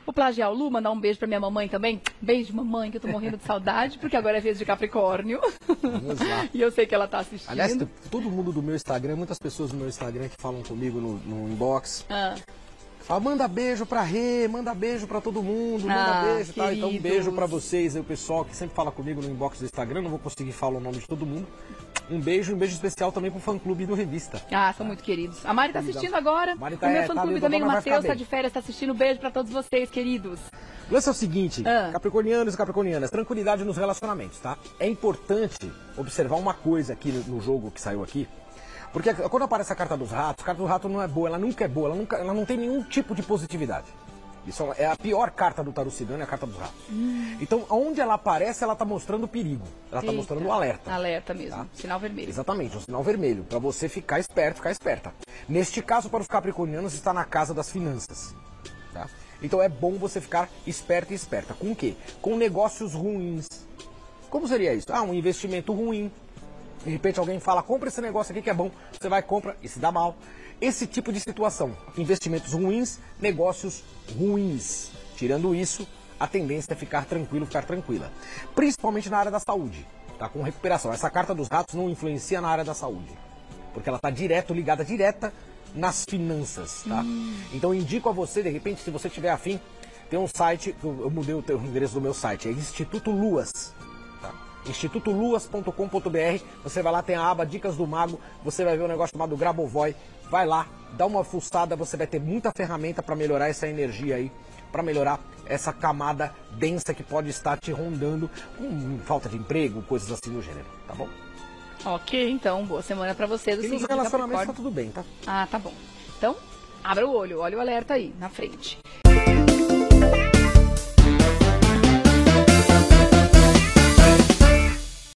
O Plagiar o Lu, mandar um beijo pra minha mamãe também. Beijo, mamãe, que eu tô morrendo de saudade, porque agora é vez de Capricórnio. Exato. E eu sei que ela tá assistindo. Aliás, todo mundo do meu Instagram, muitas pessoas do meu Instagram que falam comigo no inbox. Fala, manda beijo pra Rê, manda beijo pra todo mundo, manda beijo, tá? Então um beijo pra vocês aí, o pessoal que sempre fala comigo no inbox do Instagram, não vou conseguir falar o nome de todo mundo. Um beijo especial também pro fã-clube do Revista. São muito queridos. A Mari tá assistindo agora. Mari O meu fã-clube também, o Matheus tá de férias, tá assistindo. Beijo pra todos vocês, queridos. O lance é o seguinte, capricornianos e capricornianas, tranquilidade nos relacionamentos, tá? É importante observar uma coisa aqui no jogo que saiu aqui. Porque quando aparece a carta dos ratos, a carta do rato não é boa, ela nunca é boa, ela não tem nenhum tipo de positividade. Isso é a pior carta do tarô cigano, é a carta dos ratos. Então, onde ela aparece, ela tá mostrando o perigo. Ela tá mostrando o alerta. Alerta mesmo, tá? Sinal vermelho. Exatamente, um sinal vermelho, para você ficar esperto, ficar esperta. Neste caso, para os capricornianos, está na casa das finanças. Tá? Então é bom você ficar esperto e esperta. Com o quê? Com negócios ruins. Como seria isso? Um investimento ruim. De repente alguém fala, compra esse negócio aqui que é bom, você vai, compra e se dá mal. Esse tipo de situação, investimentos ruins, negócios ruins. Tirando isso, a tendência é ficar tranquilo, ficar tranquila. Principalmente na área da saúde, tá? Com recuperação. Essa carta dos ratos não influencia na área da saúde, porque ela está ligada direta nas finanças, tá? Então eu indico a você, de repente, se você tiver afim, tem um site, eu mudei o endereço do meu site, é Instituto Luas. institutoluas.com.br, você vai lá, tem a aba Dicas do Mago, você vai ver um negócio chamado Grabovoi, vai lá, dá uma fuçada, você vai ter muita ferramenta para melhorar essa energia aí, para melhorar essa camada densa que pode estar te rondando com falta de emprego, coisas assim do gênero, tá bom? Ok, então, boa semana para vocês. E nos relacionamentos tá tudo bem, tá? Tá bom. Então, abra o olho, olha o alerta aí, na frente.